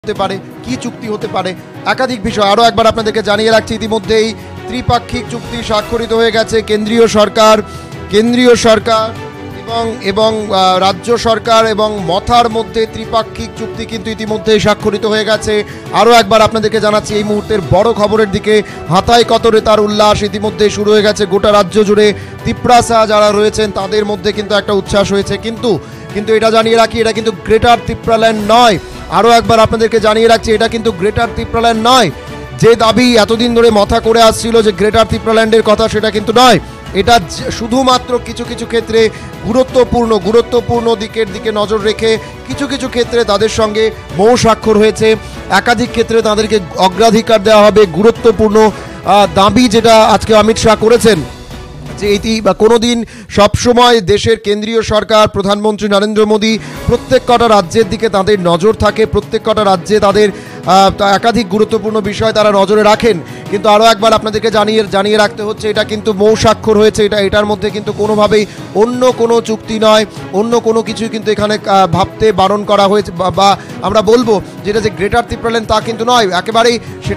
হতে পারে, কি চুক্তি হতে পারে, একাধিক বিষয় আরও একবার আপনাদেরকে জানিয়ে রাখছি। ইতিমধ্যেই ত্রিপাক্ষিক চুক্তি স্বাক্ষরিত হয়ে গেছে। কেন্দ্রীয় সরকার এবং রাজ্য সরকার এবং মথার মধ্যে ত্রিপাক্ষিক চুক্তি কিন্তু ইতিমধ্যেই স্বাক্ষরিত হয়ে গেছে। আরও একবার আপনাদেরকে জানাচ্ছি, এই মুহূর্তের বড় খবরের দিকে হাতায় কতরে তার উল্লাস ইতিমধ্যেই শুরু হয়ে গেছে। গোটা রাজ্য জুড়ে তিপ্রাসা যারা রয়েছেন তাদের মধ্যে কিন্তু একটা উচ্ছ্বাস হয়েছে। কিন্তু এটা জানিয়ে রাখি, এটা কিন্তু গ্রেটার ত্রিপুরাল্যান্ড নয়। আরও একবার আপনাদেরকে জানিয়ে রাখছি, এটা কিন্তু গ্রেটার ত্রিপুরাল্যান্ড নয়। যে দাবি এতদিন ধরে মাথা করে আসছিল যে গ্রেটার ত্রিপুরাল্যান্ডের কথা, সেটা কিন্তু নয়। এটা শুধুমাত্র কিছু ক্ষেত্রে গুরুত্বপূর্ণ দিকে নজর রেখে কিছু ক্ষেত্রে তাদের সঙ্গে মৌ স্বাক্ষর হয়েছে। একাধিক ক্ষেত্রে তাদেরকে অগ্রাধিকার দেওয়া হবে। গুরুত্বপূর্ণ দাবি যেটা আজকে অমিত শাহ করেছেন, যে এটি বা কোনোদিন সবসময় দেশের কেন্দ্রীয় সরকার, প্রধানমন্ত্রী নরেন্দ্র মোদী প্রত্যেক কটা রাজ্যের দিকে তাদের নজর থাকে, প্রত্যেক কটা রাজ্যে তাদের একাধিক গুরুত্বপূর্ণ বিষয় তারা নজরে রাখেন। কিন্তু আরও একবার আপনাদেরকে জানিয়ে রাখতে হচ্ছে, এটা কিন্তু মৌ স্বাক্ষর হয়েছে। এটার মধ্যে কিন্তু কোনোভাবেই অন্য কোনো চুক্তি নয়, অন্য কোনো কিছুই কিন্তু এখানে ভাবতে বারণ করা হয়েছে বা আমরা বলবো যেটা যে গ্রেটার ত্রিপুরাল্যান্ড তা কিন্তু নয় একেবারেই।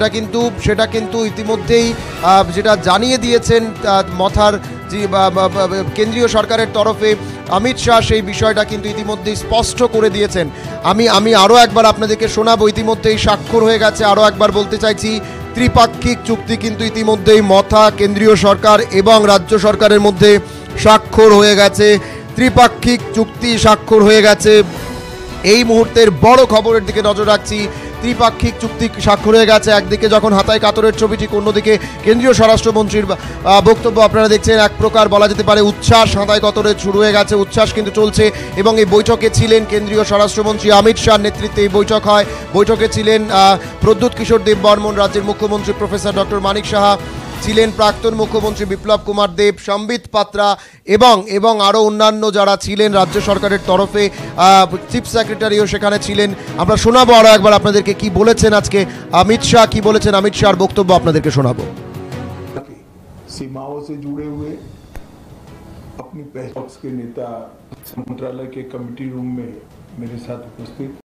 সেটা কিন্তু ইতিমধ্যেই যেটা জানিয়ে দিয়েছেন মথার যে কেন্দ্রীয় সরকারের তরফে অমিত শাহ, সেই বিষয়টা কিন্তু ইতিমধ্যেই স্পষ্ট করে দিয়েছেন। আমি আরও একবার আপনাদেরকে শোনাবো। ইতিমধ্যেই স্বাক্ষর হয়ে গেছে। আরও একবার বলতে চাইছি, ত্রিপাক্ষিক চুক্তি কিন্তু ইতিমধ্যেই মথা, কেন্দ্রীয় সরকার এবং রাজ্য সরকারের মধ্যে স্বাক্ষর হয়ে গেছে। ত্রিপাক্ষিক চুক্তি স্বাক্ষর হয়ে গেছে। এই মুহূর্তের বড় খবরের দিকে নজর রাখছি। ত্রিপাক্ষিক চুক্তি স্বাক্ষর হয়ে গেছে। একদিকে যখন হাতায় কাতরের ছবি, ঠিক অন্যদিকে কেন্দ্রীয় স্বরাষ্ট্রমন্ত্রীর বক্তব্য আপনারা দেখছেন। এক প্রকার বলা যেতে পারে উচ্ছ্বাস হাতায় কাতরে শুরু হয়ে গেছে, উচ্ছ্বাস কিন্তু চলছে। এবং এই বৈঠকে ছিলেন কেন্দ্রীয় স্বরাষ্ট্রমন্ত্রী অমিত শাহর নেতৃত্বে এই বৈঠক হয়। বৈঠকে ছিলেন প্রদ্যুৎ কিশোর দেববর্মন, রাজ্যের মুখ্যমন্ত্রী প্রফেসর ডক্টর মানিক সাহা, ছিলেন প্রাক্তন মুখ্যমন্ত্রী বিপ্লব কুমার দেব, সম্বিত পাত্রা এবং আরও অন্যান্য যারা ছিলেন রাজ্য সরকারের তরফে। চিফ সেক্রেটারিও সেখানে ছিলেন। আমরা শোনাবো আরও একবার আপনাদেরকে কি বলেছেন আজকে অমিত শাহ, কি বলেছেন অমিত শাহর বক্তব্য আপনাদেরকে শোনাবো। सीमाओं से जुड़े हुए अपनी पहचान के नेता मंत्रालय के कमेटी रूम में मेरे साथ उपस्थित